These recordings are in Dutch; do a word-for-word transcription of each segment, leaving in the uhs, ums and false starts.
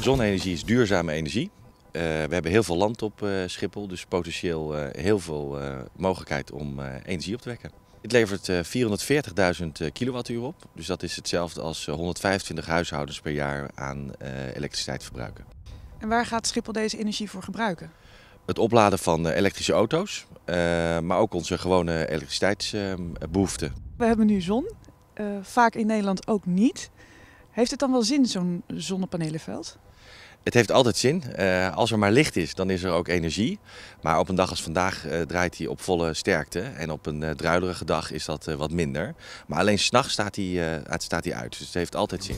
Zonne-energie is duurzame energie. Uh, we hebben heel veel land op uh, Schiphol, dus potentieel uh, heel veel uh, mogelijkheid om uh, energie op te wekken. Het levert uh, vierhonderdveertigduizend kilowattuur op, dus dat is hetzelfde als uh, honderdvijfentwintig huishoudens per jaar aan uh, elektriciteit verbruiken. En waar gaat Schiphol deze energie voor gebruiken? Het opladen van uh, elektrische auto's, uh, maar ook onze gewone elektriciteitsbehoeften. Uh, We hebben nu zon, uh, vaak in Nederland ook niet. Heeft het dan wel zin, zo'n zonnepanelenveld? Het heeft altijd zin. Uh, als er maar licht is, dan is er ook energie. Maar op een dag als vandaag uh, draait hij op volle sterkte. En op een uh, druilerige dag is dat uh, wat minder. Maar alleen 's nachts staat hij, uh, staat hij uit. Dus het heeft altijd zin.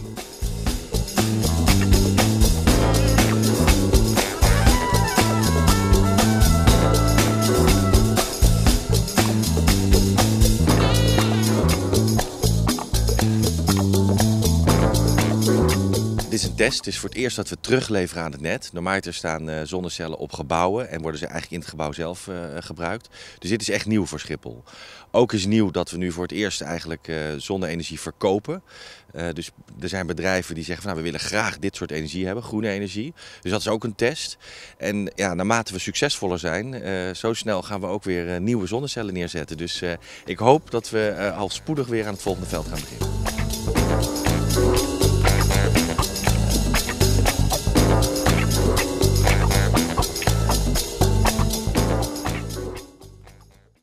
Dit is een test. Het is voor het eerst dat we terugleveren aan het net. Normaal staan uh, zonnecellen op gebouwen en worden ze eigenlijk in het gebouw zelf uh, gebruikt. Dus dit is echt nieuw voor Schiphol. Ook is nieuw dat we nu voor het eerst eigenlijk uh, zonne-energie verkopen. Uh, dus er zijn bedrijven die zeggen van nou, we willen graag dit soort energie hebben, groene energie. Dus dat is ook een test. En ja, naarmate we succesvoller zijn, uh, zo snel gaan we ook weer uh, nieuwe zonnecellen neerzetten. Dus uh, ik hoop dat we uh, al spoedig weer aan het volgende veld gaan beginnen.